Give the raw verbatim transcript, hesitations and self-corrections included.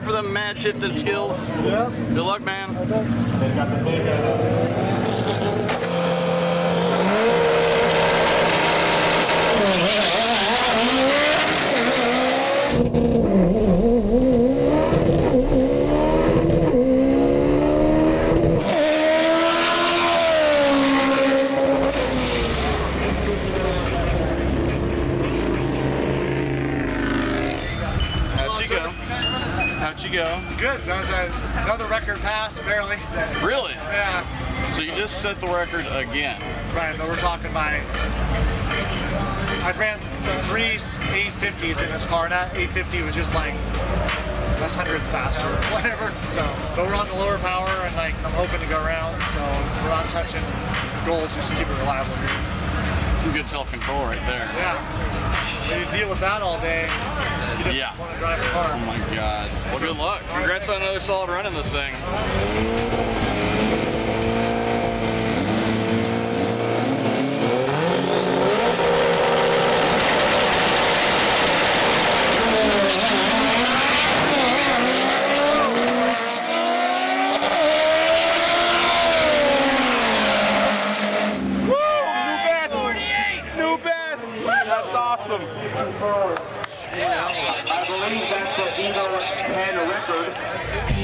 for them mad shifting skills. Yep. Good luck, man. Oh, thanks. How'd you go? How'd you go? Good. That was a, another record pass, barely. Really? Yeah. So you just set the record again. Right, but we're talking my. I ran three eight fifties in this car, and that eight fifty was just like a hundredth faster, or whatever. So, but we're on the lower power, and like I'm hoping to go around. So we're not touching goals, just to keep it reliable here. Some good self-control right there. Yeah. When you deal with that all day, you just Yeah. want to drive a car. Oh my God. Well, good luck. Congrats on another solid run in this thing. That's awesome. I believe that's the EVO X record.